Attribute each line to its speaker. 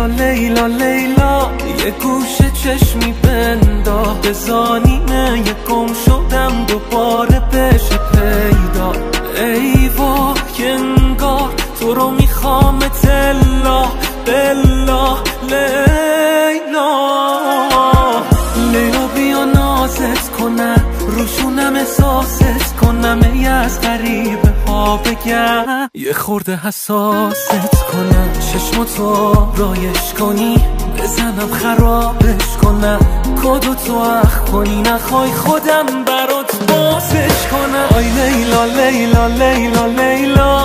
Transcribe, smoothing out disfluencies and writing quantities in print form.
Speaker 1: لیلا لیلا یه گوشه چشمی بندا بزانینه یه گم شدم دوباره بشه پیدا. ای وای انگار تو رو میخوام تلا بلا لیلا. لیلا بیا نازت کنم روشونم احساست کنم ای از غریبه ها بگم یه خورده حساست کنم چشماتو رایش کنی بزنم خرابش کنم کدو تو اخ کنی نخوای خودم برات بازش کنم. آی لیلا لیلا لیلا لیلا